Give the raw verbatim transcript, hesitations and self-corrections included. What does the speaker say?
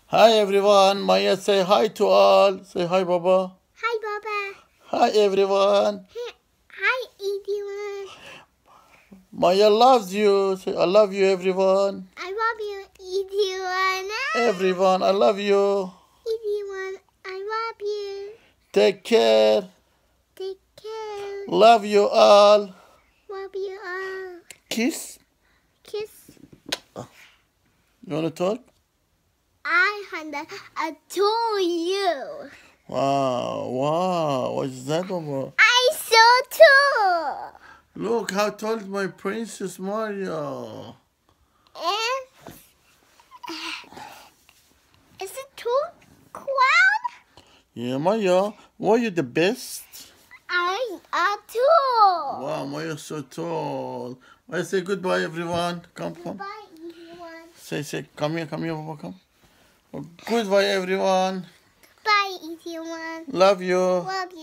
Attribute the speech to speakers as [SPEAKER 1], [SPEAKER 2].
[SPEAKER 1] Hi everyone, Maya say hi to all. Say hi Baba.
[SPEAKER 2] Hi, Baba.
[SPEAKER 1] Hi everyone.
[SPEAKER 2] Hi, everyone.
[SPEAKER 1] Maya loves you. Say I love you everyone.
[SPEAKER 2] I love you, everyone.
[SPEAKER 1] Everyone, I love you.
[SPEAKER 2] Everyone, I love you.
[SPEAKER 1] Take care.
[SPEAKER 2] Take care.
[SPEAKER 1] Love you all.
[SPEAKER 2] Love you all.
[SPEAKER 1] Kiss.
[SPEAKER 2] Kiss.
[SPEAKER 1] You wanna talk?
[SPEAKER 2] I want to adore you.
[SPEAKER 1] Wow, wow. What is that Baba?
[SPEAKER 2] I so too.
[SPEAKER 1] Look how tall is my Princess Maria.
[SPEAKER 2] And is it too cloud?
[SPEAKER 1] Yeah, Maya. Why you the best?
[SPEAKER 2] I are too.
[SPEAKER 1] Wow, Maya's so tall. I say goodbye everyone. Come, come.
[SPEAKER 2] Bye, everyone.
[SPEAKER 1] Say, say, come here, come here, Baba, come. Oh, goodbye, everyone.
[SPEAKER 2] Bye, everyone.
[SPEAKER 1] Love you.
[SPEAKER 2] Love